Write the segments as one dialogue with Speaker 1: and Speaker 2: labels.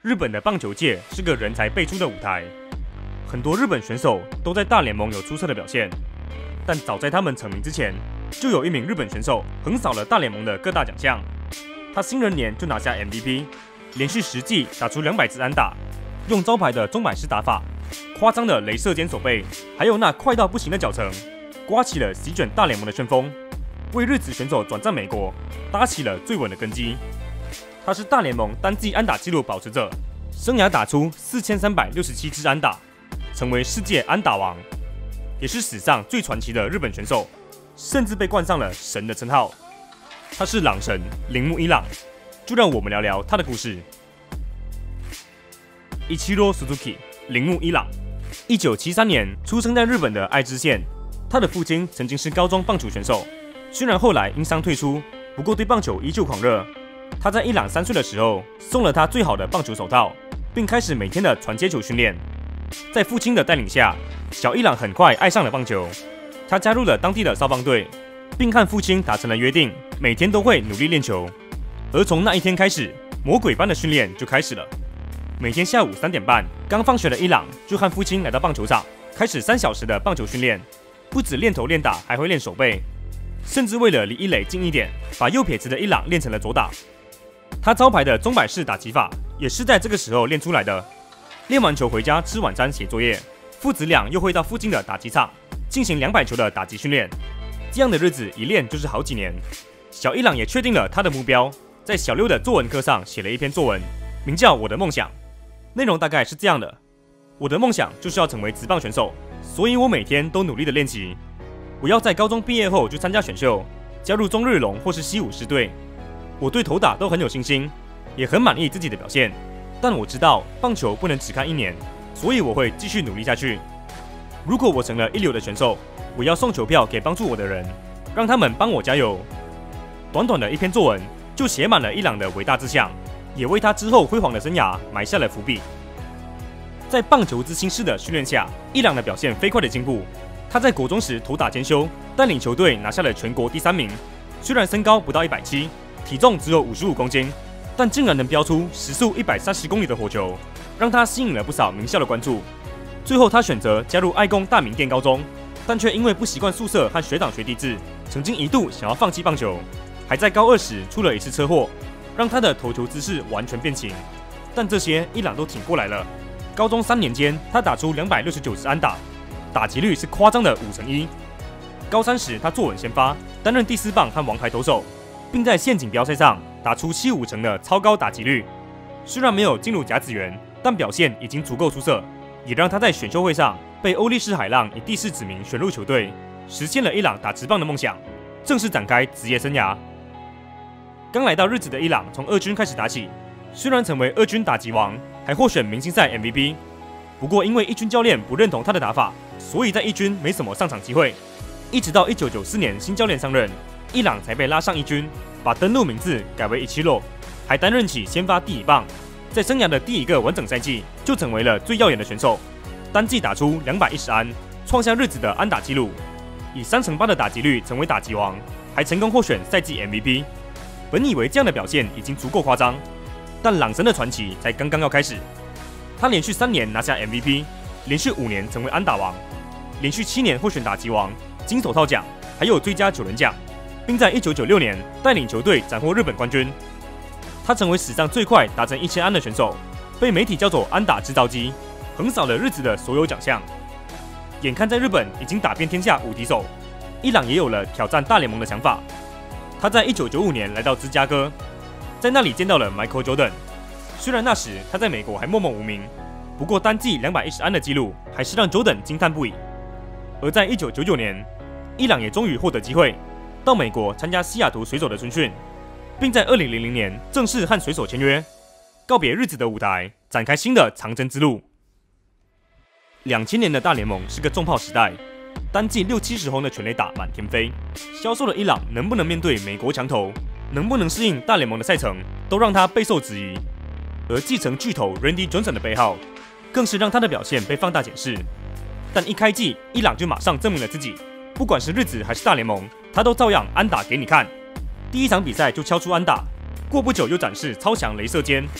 Speaker 1: 日本的棒球界是个人才辈出的舞台，很多日本选手都在大联盟有出色的表现。但早在他们成名之前，就有一名日本选手横扫了大联盟的各大奖项。他新人年就拿下 MVP， 连续10季打出200支安打，用招牌的钟摆式打法、夸张的雷射肩手背，还有那快到不行的脚程，刮起了席卷大联盟的旋风，为日职选手转战美国搭起了最稳的根基。他是大联盟单季安打纪录保持者，生涯打出4367支安打，成为世界安打王，也是史上最传奇的日本选手，甚至被冠上了神的称号。他是朗神铃木一朗，就让我们聊聊他的故事。Ichiro Suzuki 铃木一朗，1973年出生在日本的爱知县。他的父亲曾经是高中棒球选手，虽然后来因伤退出，不过对棒球依旧狂热。他在一朗3岁的时候送了他最好的棒球手套，并开始每天的传接球训练。在父亲的带领下，小一朗很快爱上了棒球。他加入了当地的少棒队，并和父亲达成了约定，每天都会努力练球。而从那一天开始，魔鬼般的训练就开始了。每天下午3点半，刚放学的一朗就和父亲来到棒球场，开始3小时的棒球训练。不止练投练打，还会练手背，甚至为了离一垒近一点，把右撇子的一朗练成了左打。他招牌的钟摆式打击法也是在这个时候练出来的。练完球回家吃晚餐写作业，父子俩又会到附近的打击场进行200球的打击训练。这样的日子一练就是好几年。小一朗也确定了他的目标，在小6的作文课上写了一篇作文，名叫《我的梦想》。内容大概是这样的：我的梦想就是要成为职棒选手，所以我每天都努力的练习。我要在高中毕业后就参加选秀，加入中日龙或是西武狮队。我对投打都很有信心，也很满意自己的表现。但我知道棒球不能只看1年，所以我会继续努力下去。如果我成了一流的选手，我要送球票给帮助我的人，让他们帮我加油。短短的一篇作文就写满了一朗的伟大志向，也为他之后辉煌的生涯埋下了伏笔。在棒球之星式的训练下，一朗的表现飞快的进步。他在国中时投打兼修，带领球队拿下了全国第3名。虽然身高不到170，体重只有55公斤，但竟然能飙出时速130公里的火球，让他吸引了不少名校的关注。最后，他选择加入爱工大名店高中，但却因为不习惯宿舍和学长学弟制，曾经一度想要放弃棒球。还在高2时出了一次车祸，让他的投球姿势完全变形。但这些一朗都挺过来了。高中3年间，他打出269支安打，打击率是夸张的5成1。高3时，他坐稳先发，担任第4棒和王牌投手，并在县锦标赛上打出75成的超高打击率。虽然没有进入甲子园，但表现已经足够出色，也让他在选秀会上被欧力士海浪以第4指名选入球队，实现了一朗打职棒的梦想，正式展开职业生涯。刚来到日职的一朗从2军开始打起，虽然成为2军打击王，还获选明星赛 MVP， 不过因为1军教练不认同他的打法，所以在1军没什么上场机会。一直到1994年新教练上任，一朗才被拉上1军，把登录名字改为Ichiro，还担任起先发第1棒。在生涯的第1个完整赛季，就成为了最耀眼的选手，单季打出210安，创下日职的安打纪录，以38%的打击率成为打击王，还成功获选赛季 MVP。本以为这样的表现已经足够夸张，但朗神的传奇才刚刚要开始。他连续3年拿下 MVP， 连续5年成为安打王，连续7年获选打击王、金手套奖，还有最佳9人奖，并在1996年带领球队斩获日本冠军。他成为史上最快达成1000安的选手，被媒体叫做安打制造机，横扫了日职的所有奖项。眼看在日本已经打遍天下无敌手，一朗也有了挑战大联盟的想法。他在1995年来到芝加哥，在那里见到了 Michael Jordan。虽然那时他在美国还默默无名，不过单季210安的纪录还是让 Jordan 惊叹不已。而在1999年，一朗也终于获得机会到美国参加西雅图水手的春训，并在2000年正式和水手签约，告别日子的舞台，展开新的长征之路。2000年的大联盟是个重炮时代，单季60-70轰的全垒打满天飞。消瘦的一朗能不能面对美国强投，能不能适应大联盟的赛程，都让他备受质疑。而继承巨头 Randy Johnson 的背号，更是让他的表现被放大检视。但一开季，一朗就马上证明了自己，不管是日职还是大联盟，他都照样安打给你看。第1场比赛就敲出安打，过不久又展示超强雷射肩，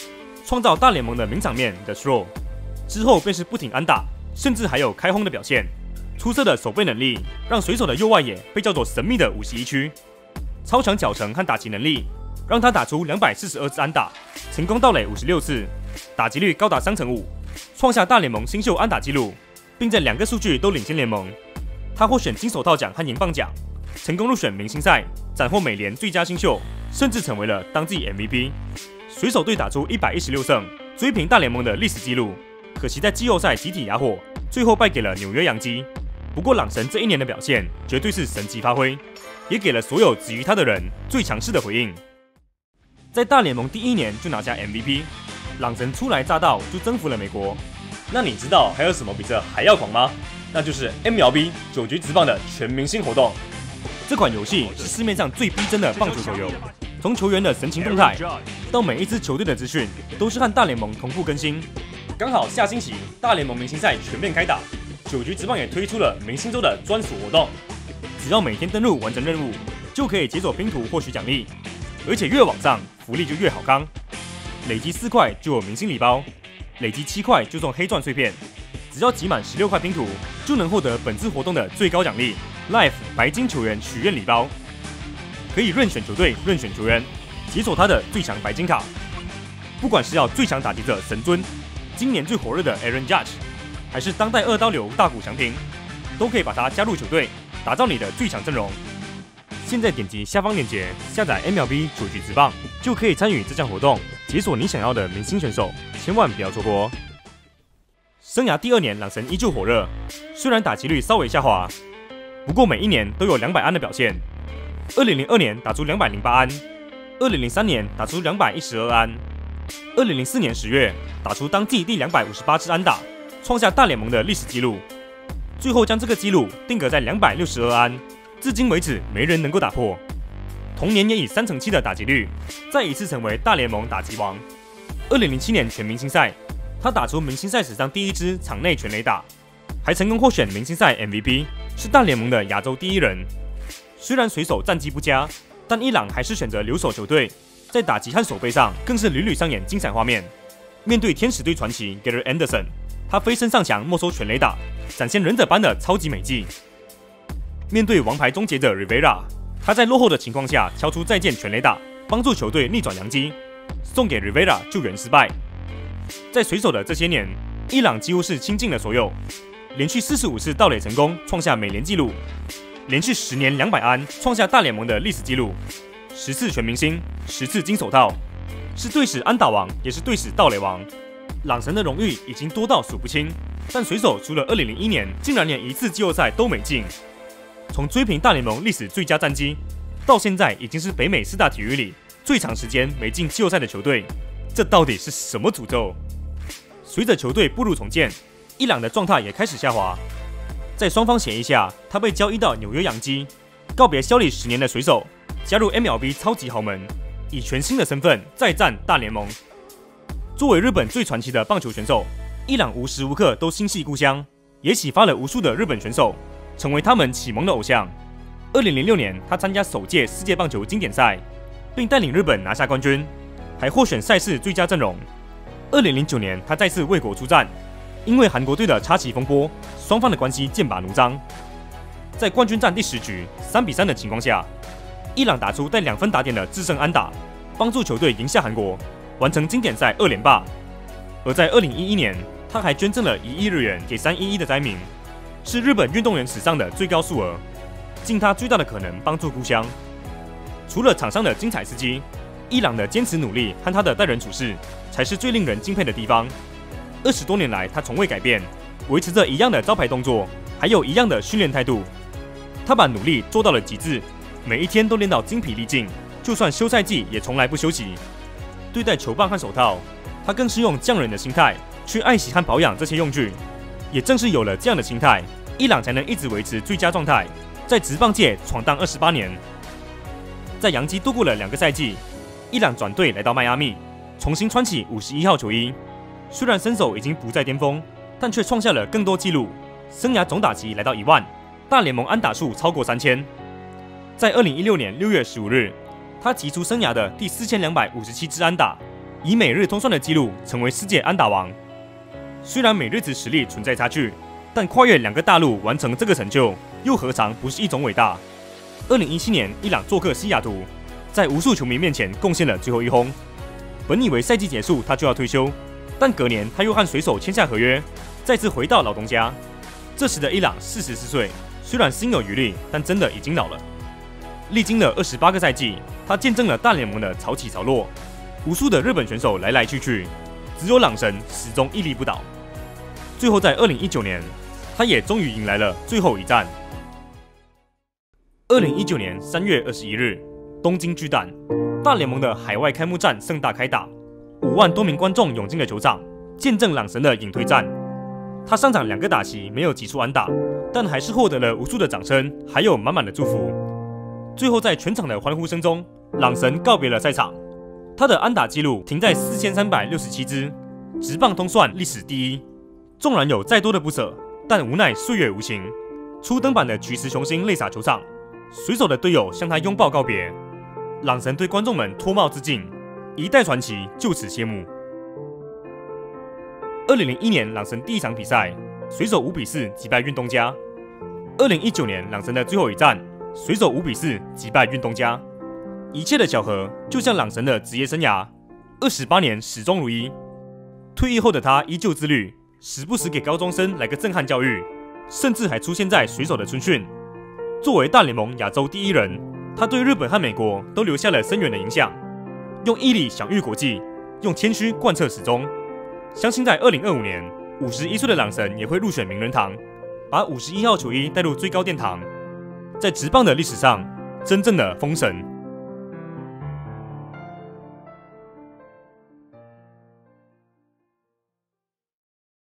Speaker 1: 创造大联盟的名场面 The Throw。之后便是不停安打，甚至还有开轰的表现。出色的守备能力让水手的右外野被叫做神秘的51区。超强脚程和打击能力让他打出242支安打，成功盗垒56次，打击率高达35%，创下大联盟新秀安打纪录，并在2个数据都领先联盟。他获选金手套奖和银棒奖，成功入选明星赛，斩获美联最佳新秀，甚至成为了当季 MVP。水手队打出116胜，追平大联盟的历史纪录。可惜在季后赛集体哑火，最后败给了纽约洋基。不过朗神这一年的表现绝对是神级发挥，也给了所有质疑他的人最强势的回应。在大联盟第1年就拿下 MVP， 朗神初来乍到就征服了美国。那你知道还有什么比这还要狂吗？那就是 MLB 9局职棒的全明星活动。这款游戏是市面上最逼真的棒球手游，从球员的神情动态到每一支球队的资讯，都是和大联盟同步更新。刚好下星期大联盟明星赛全面开打，9局职棒也推出了明星周的专属活动，只要每天登录完成任务，就可以解锁拼图获取奖励，而且越往上福利就越好康，累积4块就有明星礼包，累积7块就送黑钻碎片，只要集满16块拼图，就能获得本次活动的最高奖励 Life 白金球员许愿礼包，可以任选球队任选球员，解锁他的最强白金卡。不管是要最强打击者神尊，今年最火热的 Aaron Judge， 还是当代2刀流大谷翔平，都可以把他加入球队，打造你的最强阵容。现在点击下方链接下载 MLB 9局职棒，就可以参与这项活动，解锁你想要的明星选手，千万不要错过哦！生涯第2年，朗神依旧火热，虽然打击率稍微下滑，不过每一年都有200安的表现。2002年打出208安，2003年打出212安，2004年10月打出当季第258支安打，创下大联盟的历史纪录，最后将这个纪录定格在262安，至今为止没人能够打破。同年也以7%的打击率，再一次成为大联盟打击王。2007年全明星赛，他打出明星赛史上第1支场内全垒打，还成功获选明星赛 MVP， 是大联盟的亚洲第1人。虽然水手战绩不佳，但伊朗还是选择留守球队，在打击和守备上更是屡屡上演精彩画面。面对天使队传奇 Gary Anderson， 他飞身上墙没收全垒打，展现忍者般的超级美技。面对王牌终结者 Rivera， 他在落后的情况下敲出再见全垒打，帮助球队逆转洋基，送给 Rivera 救援失败。在水手的这些年，伊朗几乎是倾尽了所有，连续45次盗垒成功，创下美联纪录，连续10年200安，创下大联盟的历史纪录，10次全明星，10次金手套，是队史安打王，也是队史盗垒王。朗神的荣誉已经多到数不清，但水手除了2001年，竟然连1次季后赛都没进。从追平大联盟历史最佳战绩，到现在已经是北美4大体育里最长时间没进季后赛的球队，这到底是什么诅咒？随着球队步入重建，伊朗的状态也开始下滑。在双方协议下，他被交易到纽约洋基，告别效力10年的水手，加入 MLB 超级豪门，以全新的身份再战大联盟。作为日本最传奇的棒球选手，伊朗无时无刻都心系故乡，也启发了无数的日本选手，成为他们启蒙的偶像。2006年，他参加首届世界棒球经典赛，并带领日本拿下冠军，还获选赛事最佳阵容。2009年，他再次为国出战，因为韩国队的插旗风波，双方的关系剑拔弩张。在冠军战第10局3-3的情况下，伊朗打出带2分打点的制胜安打，帮助球队赢下韩国，完成经典赛2连霸。而在2011年，他还捐赠了1亿日元给311的灾民，是日本运动员史上的最高数额，尽他最大的可能帮助故乡。除了场上的精彩事迹，伊朗的坚持努力和他的待人处事，才是最令人敬佩的地方。20多年来，他从未改变，维持着一样的招牌动作，还有一样的训练态度。他把努力做到了极致，每一天都练到精疲力尽，就算休赛季也从来不休息。对待球棒和手套，他更是用匠人的心态去爱惜和保养这些用具。也正是有了这样的心态，伊朗才能一直维持最佳状态，在职棒界闯荡28年。在洋基度过了2个赛季，伊朗转队来到迈阿密，重新穿起51号球衣。虽然身手已经不在巅峰，但却创下了更多纪录，生涯总打击来到1万，大联盟安打数超过3000。在2016年6月15日，他击出生涯的第4257支安打， 以每日通算的纪录成为世界安打王。虽然美日子实力存在差距，但跨越2个大陆完成这个成就，又何尝不是一种伟大？2017年，伊朗做客西雅图，在无数球迷面前贡献了最后1轰。本以为赛季结束他就要退休，但隔年他又和水手签下合约，再次回到老东家。这时的伊朗44岁，虽然心有余力，但真的已经老了。历经了28个赛季，他见证了大联盟的潮起潮落，无数的日本选手来来去去，只有朗神始终屹立不倒。最后在2019年，他也终于迎来了最后一战。2019年3月21日，东京巨蛋，大联盟的海外开幕战盛大开打，5万多名观众涌进了球场，见证朗神的隐退战。他上场2个打席没有击出安打，但还是获得了无数的掌声，还有满满的祝福。最后在全场的欢呼声中，朗神告别了赛场。他的安打纪录停在4367支，职棒通算历史第一。纵然有再多的不舍，但无奈岁月无情。初登板的菊池雄星泪洒球场，水手的队友向他拥抱告别。朗神对观众们脱帽致敬，一代传奇就此谢幕。2001年，朗神第一场比赛，水手5比4击败运动家。2019年，朗神的最后一战，水手5比4击败运动家。一切的巧合，就像朗神的职业生涯，28年始终如一。退役后的他依旧自律，时不时给高中生来个震撼教育，甚至还出现在水手的春训。作为大联盟亚洲第一人，他对日本和美国都留下了深远的影响。用毅力享誉国际，用谦虚贯彻始终。相信在2025年，51岁的朗神也会入选名人堂，把51号球衣带入最高殿堂。在职棒的历史上，真正的封神。